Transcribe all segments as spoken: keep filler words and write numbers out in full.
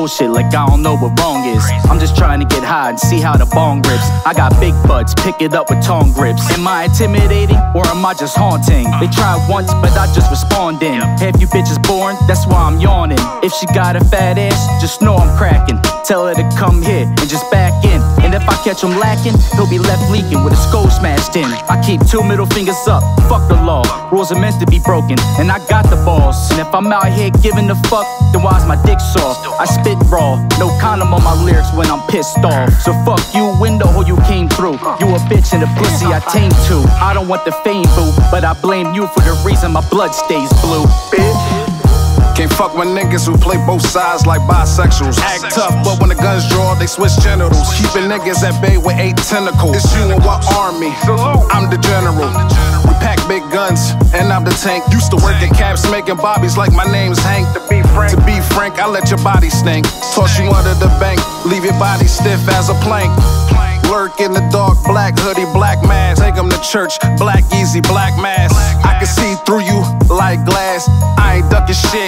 bullshit like I don't know what wrong is. I'm just trying to get high and see how the bong rips. I got big butts, pick it up with tongue grips. Am I intimidating or am I just haunting? They tried once but I just respond in. Have you bitches born? That's why I'm yawning. If she got a fat ass, just know I'm cracking. Tell her to come here and just back in. And if I catch him lacking, he'll be left leaking with his skull smashed in. I keep two middle fingers up, fuck the law. Rules are meant to be broken, and I got the balls. And if I'm out here giving a fuck, then why's my dick soft? I spit raw, no condom on my lyrics when I'm pissed off. So fuck you, window hole you came through. You a bitch and a pussy I tame too. I don't want the fame, boo, but I blame you for the reason my blood stays blue. Bitch. Can't fuck with niggas who play both sides like bisexuals. Act tough, but when the guns draw, they switch genitals. Keeping niggas at bay with eight tentacles. It's you and what army? I'm the general. We pack big guns, and I'm the tank. Used to work at Caps making bobbies like my name's Hank. To be frank, to be frank, I let your body stink. Toss you under the bank, leave your body stiff as a plank. Lurk in the dark, black hoodie, black mask. Take them to church, black easy, black mask. I can see through you like glass. I ain't ducking shit,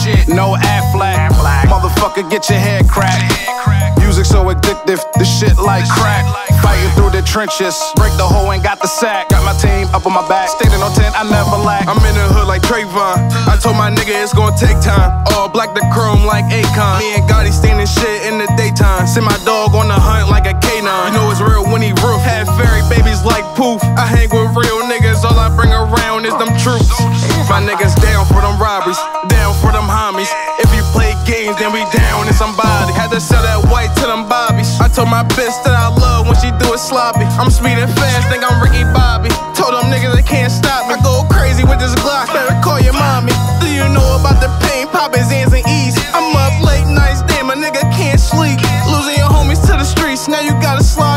no Aflac. Motherfucker, get your head cracked. Music so addictive, this shit like crack. Fighting through the trenches, break the hole and got the sack. Got my team up on my back, standing on ten, I never lack. I'm in the hood like Trayvon. I told my nigga it's gonna take time. All black to chrome like Akon. Me and Gotti standing shit in the daytime. Send my dog on the hunt like a canine. You know it's real when he roof. Had fairy babies like poof. I hang with real niggas, all I bring around is them troops. My niggas down for them robberies, down for them homies. If you play games, then we down in somebody. Had to sell that white to them bobbies. I told my bitch that I love when she do it sloppy. I'm speeding fast, think I'm Ricky Bobby. Told them niggas they can't stop me. I go crazy with this Glock, better call your mommy. Do you know about the pain, poppin' Zans and E's? I'm up late nights, damn, a nigga can't sleep. Losing your homies to the streets, now you gotta slide.